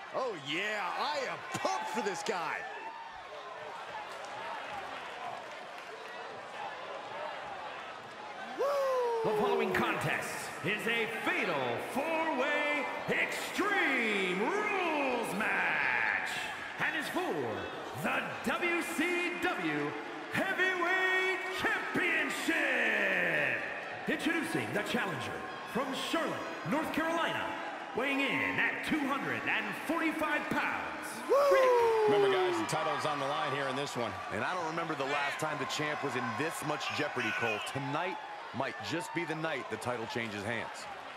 Oh yeah, I am pumped for this guy. The following contest is a fatal four-way Extreme Rules match and is for the WCW Heavyweight Championship. Introducing the challenger from Charlotte, North Carolina, weighing in at 245 pounds, Rick. Remember, guys, the title is on the line here in this one. And I don't remember the last time the champ was in this much jeopardy, Cole. Tonight might just be the night the title changes hands.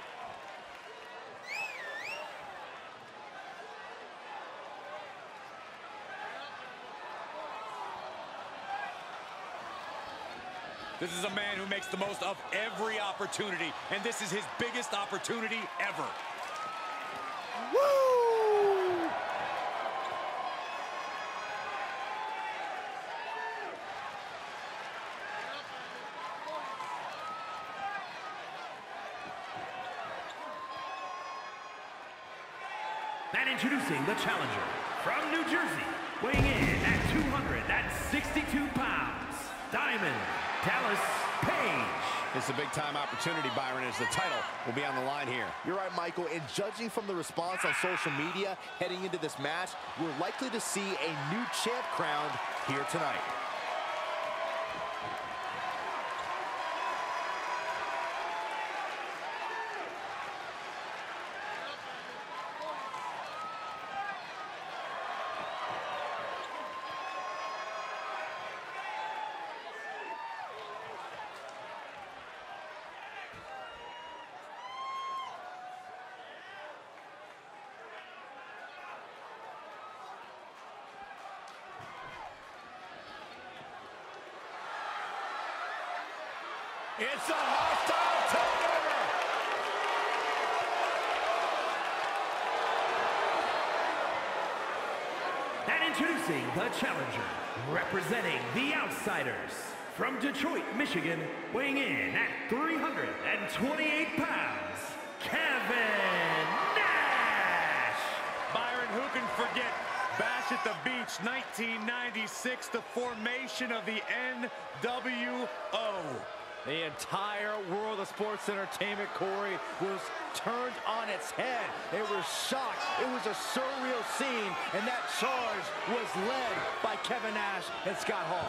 This is a man who makes the most of every opportunity, and this is his biggest opportunity ever. Woo! And introducing the challenger from New Jersey, weighing in at 262 pounds, Diamond Dallas Page. It's a big-time opportunity, Byron, as the title will be on the line here. You're right, Michael, and judging from the response on social media heading into this match, we're likely to see a new champ crowned here tonight. It's a hostile takeover! And introducing the challenger, representing the Outsiders, from Detroit, Michigan, weighing in at 328 pounds, Kevin Nash! Byron, who can forget Bash at the Beach 1996, the formation of the NWO. The entire world of sports entertainment, Corey, was turned on its head. It was shocked. It was a surreal scene, and that charge was led by Kevin Nash and Scott Hall.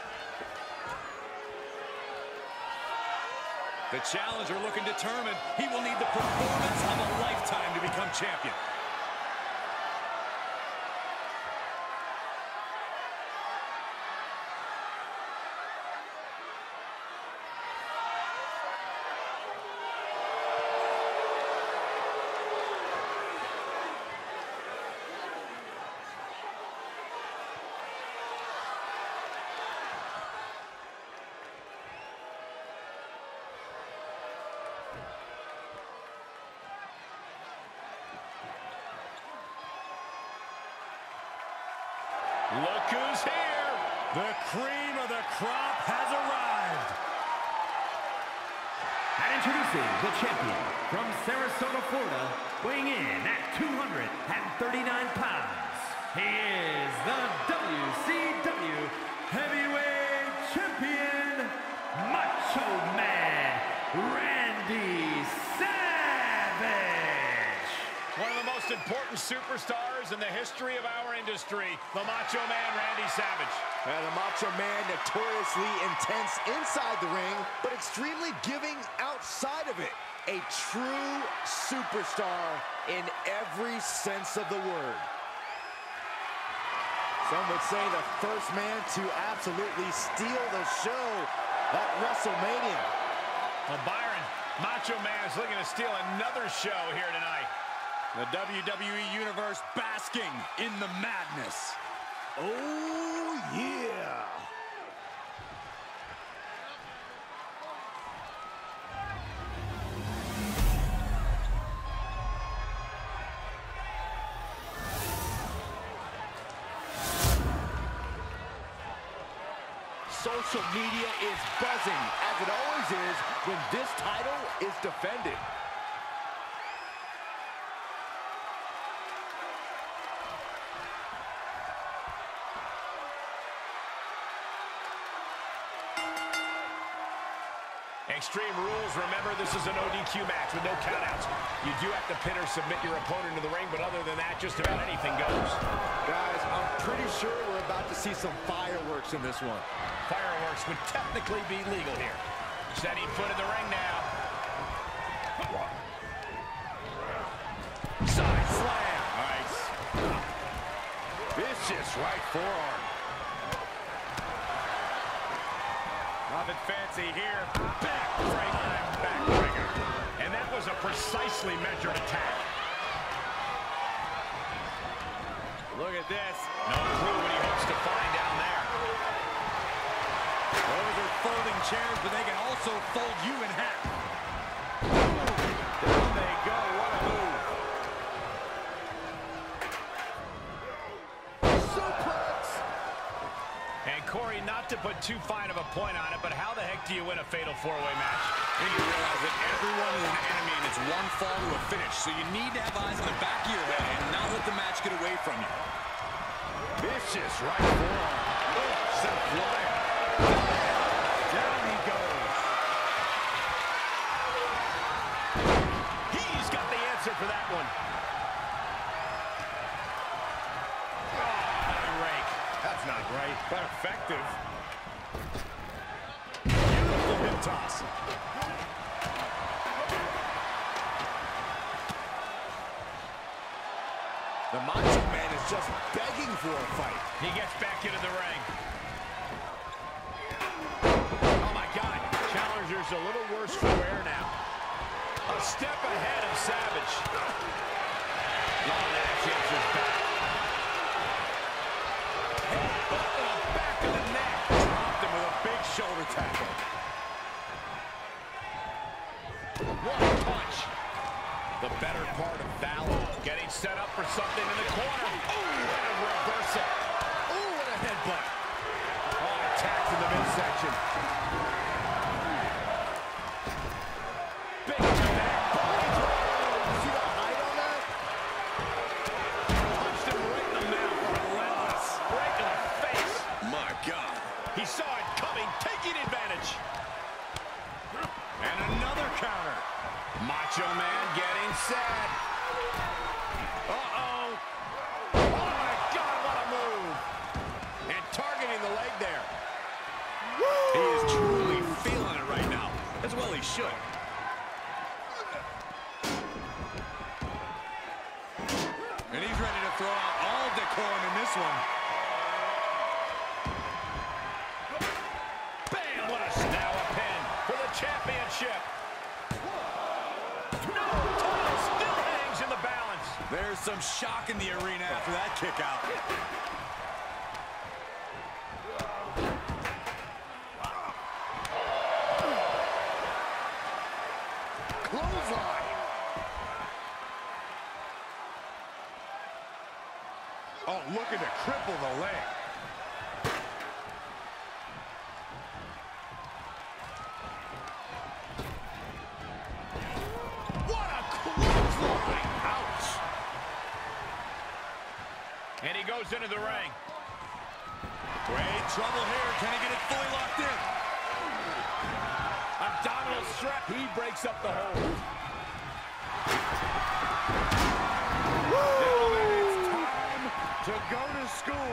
The challenger looking determined. He will need the performance of a lifetime to become champion. Look who's here! The cream of the crop has arrived! And introducing the champion from Sarasota, Florida, weighing in at 239 pounds, he is the WCW Heavyweight Champion, Macho Man, Randy Savage! One of the most important superstars in the history of our industry, the Macho Man, Randy Savage. The Macho Man, notoriously intense inside the ring, but extremely giving outside of it. A true superstar in every sense of the word. Some would say the first man to absolutely steal the show at WrestleMania. Well, Byron, Macho Man is looking to steal another show here tonight. The WWE Universe basking in the madness. Oh, yeah. Social media is buzzing, as it always is when this title is defended. Extreme Rules, remember, this is an ODQ match with no countouts. You do have to pin or submit your opponent to the ring, but other than that, just about anything goes. Guys, I'm pretty sure we're about to see some fireworks in this one. Fireworks would technically be legal here. Setting foot in the ring now. Side slam. Nice. Vicious right forearm. Nothing fancy here. Backbreaker. And that was a precisely measured attack. Look at this. No clue what he hopes to find down there. Those are folding chairs, but they can also fold you in half. Down they go. What a move. Suplex! And Corey, not to put too fine of a point on it, but how the heck do you win a fatal four-way match? And you realize that everyone is an enemy and it's one fall to a finish. So you need to have eyes in the back of your head and not let the match get away from you. Vicious right forearm. Set flyer. Down he goes. He's got the answer for that one. Oh, rake. That's not right, but effective. Beautiful hip toss. The Macho Man is just begging for a fight. He gets back into the ring. Oh, my God. Challenger's a little worse for wear now. A step ahead of Savage. Long Nash answers back. Headbutt to the back of the neck. Dropped him with a big shoulder tackle. One punch. The better part of valor. Getting set up for something in the corner. Ooh, and a reversal. Ooh, what a headbutt. Oh, attacked in the midsection. Big connect. See the height on that? Punched him right in the mouth. Relentless. Right in the face. My God. He saw it coming, taking advantage. And another counter. Macho Man getting set. Uh-oh. Oh, my God, what a move. And targeting the leg there. He is truly feeling it right now. As well he should. And he's ready to throw out all decorum in this one. Bam! What a now a pin for the championship. No! Title still hangs in the balance. There's some shock in the arena after that kick out. Clothesline. Oh, looking to cripple the leg. What a clothesline! Ouch! And he goes into the ring. Great trouble here. Can he get it fully locked in? Abdominal strap. He breaks up the hold. Gentlemen, it's time to go to school.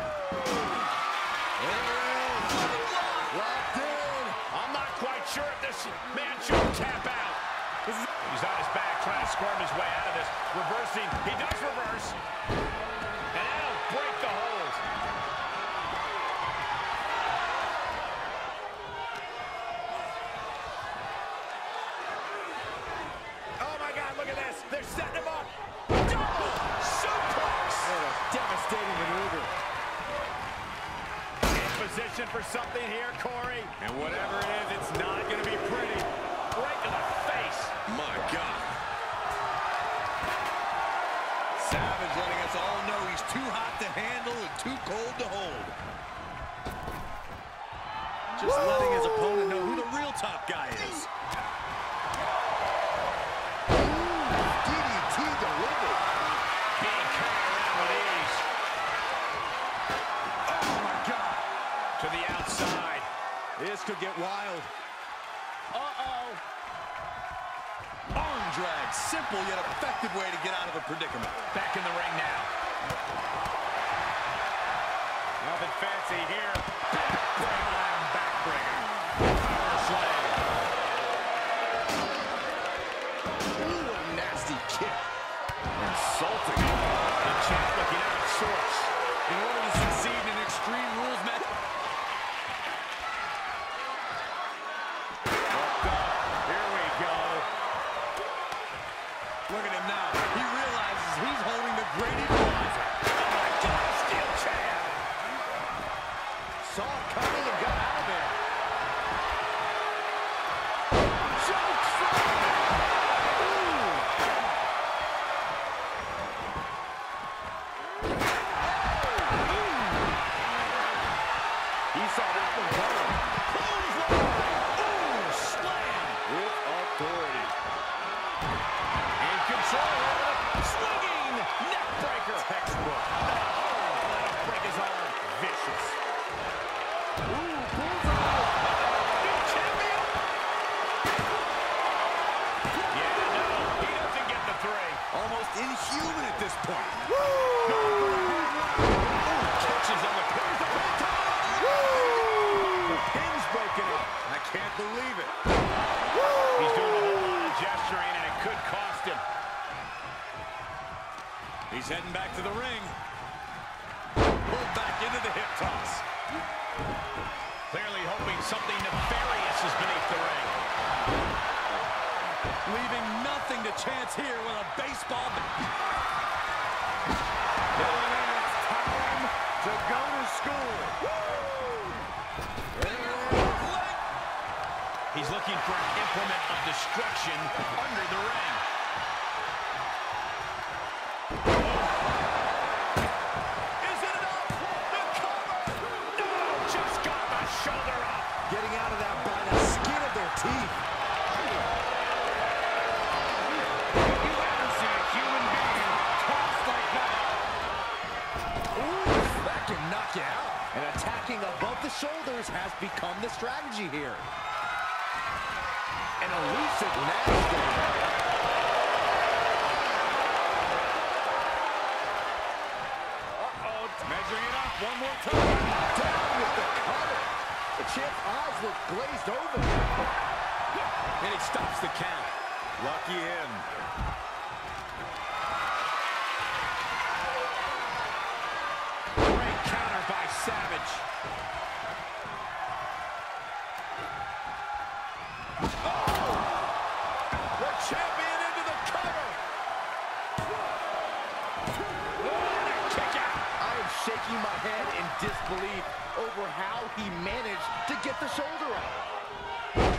There it is. Locked in. I'm not quite sure if this man should tap out. He's on his back trying to squirm his way out of this. Reversing. He does reverse. And that'll break the hold. Oh, my God, look at this. They're setting him up. Double suplex. What a devastating maneuver. In position for something here, Corey. And whatever it is, it's not going to be pretty. Right to the face. My God. Savage letting us all know he's too hot to handle and too cold to hold. Just letting his opponent know who the real top guy is. DDT delivered. Being carried around with ease. Oh, my God. To the outside. This could get wild. Uh-oh. drag. Simple yet effective way to get out of a predicament. Back in the ring now. Nothing fancy here. Backbreaker. Power slam. Ooh, what a nasty kick. Insulting. The champ looking out of sorts. In order to succeed in an Extreme Rules match. Here we go. Look at him now. He realizes he's holding the great equalizer. Oh my God, steel chair. Saw it coming and got out of there. He saw that one coming. Ooh, slam with authority. In control. Swinging neck breaker. Textbook. That'll break his arm. Vicious. Ooh, bullseye. New champion. Yeah, no, he doesn't get the three. Almost inhuman at this point. Catches on the pin. The pin's broken up. I can't believe it. He's doing a whole lot of gesturing, and it could cost him. He's heading back to the ring. Pulled back into the hip toss. Clearly hoping something nefarious is beneath the ring. Leaving nothing to chance here with a baseball bat. It's time to go to school. He's looking for an implement of destruction under the ring. Is it enough? The cover. No, just got the shoulder up. Getting out of that by the skin of their teeth. You haven't seen a human being tossed like that. Ooh, that can knock you out. And attacking above the shoulders has become the strategy here. An elusive master. Uh-oh, measuring it up one more time. Down with the cover. The champ's eyes look glazed over. And he stops the count. Lucky him. Great counter by Savage. The champion into the cover. What a kick out. I am shaking my head in disbelief over how he managed to get the shoulder up.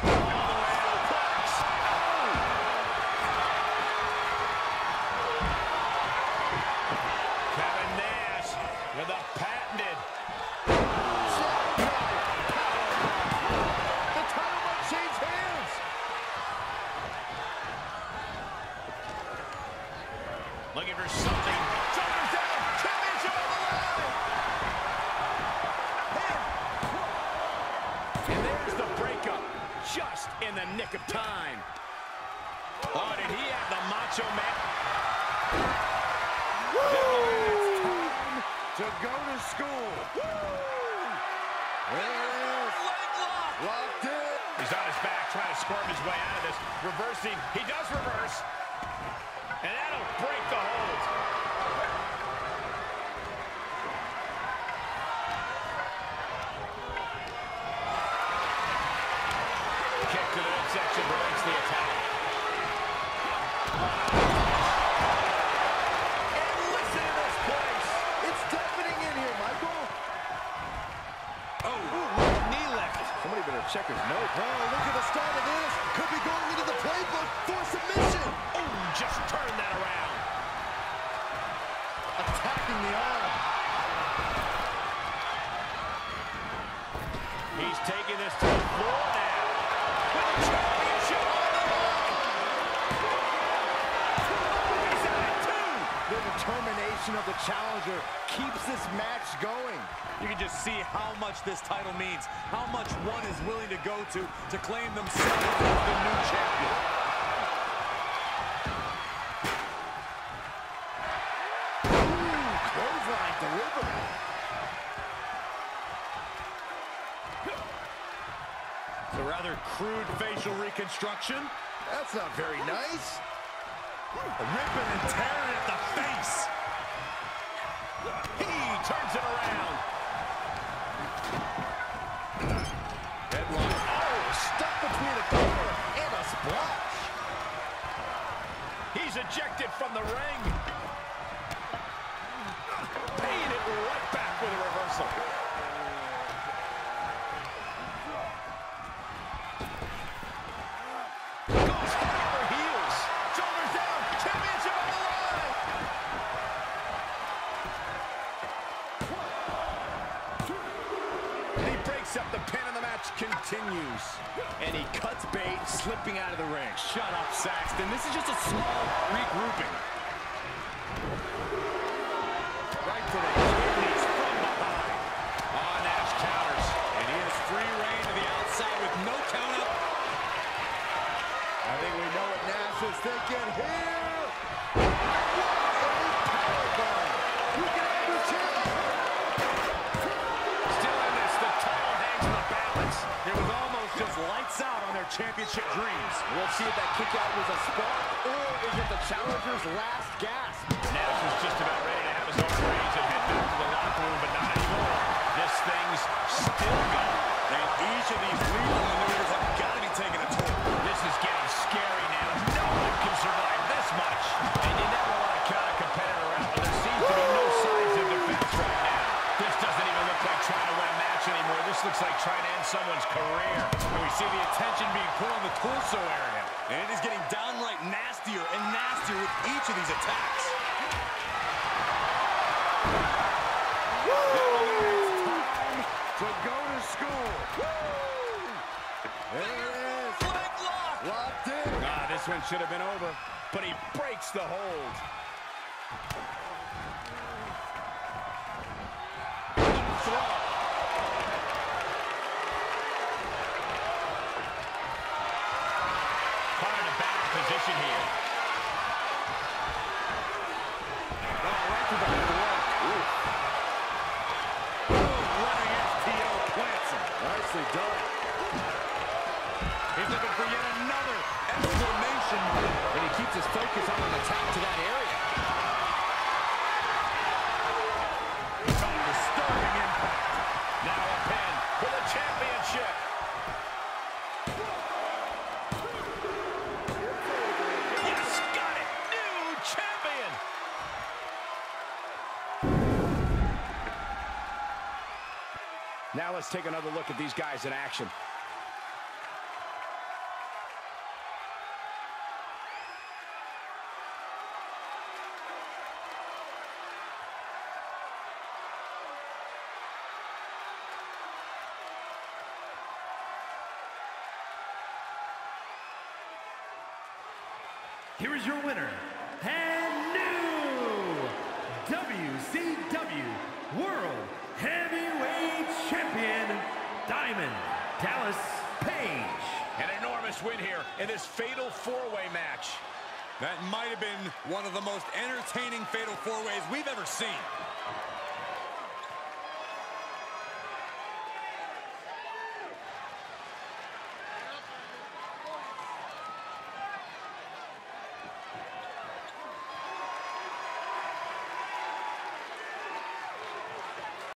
Kevin Nash with a patented. The title might change hands. Looking for something. Shoulders down. Championship on the line. And there's the breakup. Just in the nick of time. Oh, did he have the Macho Man? It's time to go to school. There it is. Locked in. He's on his back trying to squirm his way out of this. Reversing. He does reverse. And that'll break the hold. Kick to the midsection breaks the attack. And listen to this place. It's deafening in here, Michael. Oh, what a knee lift. Somebody better check his note. Oh, look at the start of this. Could be going into the playbook for submission. Oh, just turn that around. Attacking the arm. He's taking this to the floor now. With the championship on the line. He's at it too. The determination of the challenger keeps this match going. You can just see how much this title means, how much one is willing to go to claim themselves as the new champion. delivery. It's a rather crude facial reconstruction. That's not very nice. Ripping and tearing at the face. He turns it around. Headlock. Oh, stuck between a cover and a splash. He's ejected from the ring. Paying it right back with a reversal. Goes hard for heels. Shoulders down. Championship on the line. And he breaks up the pin, and the match continues. And he cuts bait, slipping out of the ring. Shut up, Saxton. This is just a small regrouping. Right to the kidneys from behind. Nash counters. And he has free reign to the outside with no count up. I think we know what Nash is thinking here. What a powerbomb. You can have your chance. Still in this, the title hangs in the balance. It was almost just lights out on their championship dreams. We'll see if that kick out was a spark, or is it the challenger's last gasp? Nash was just about ready to have his arm raised and head back to the locker room, but not anymore. This thing's still going. And each of these lethal maneuvers have got to be taking a toll. This is getting scary now. No one can survive this much. And you never want to count a competitor out, but there seems to be no signs of defense right now. This doesn't even look like trying to win a match anymore. This looks like trying to end someone's career. And we see the attention being put on the torso area. And it is getting downright nastier and nastier with each of these attacks. To go to school. There it is. Leg lock. Locked in. This one should have been over. But he breaks the hold. Caught in a bad position here. Right to the floor. Running STO plants him. Nicely done. He's looking for yet another exclamation mark. And he keeps his focus on an attack to that area. Disturbing impact. Now a pin for the championship. Yes, got it. New champion. Now let's take another look at these guys in action. Here is your winner, and new WCW World Heavyweight Champion, Diamond Dallas Page. An enormous win here in this fatal four-way match. That might have been one of the most entertaining fatal four-ways we've ever seen.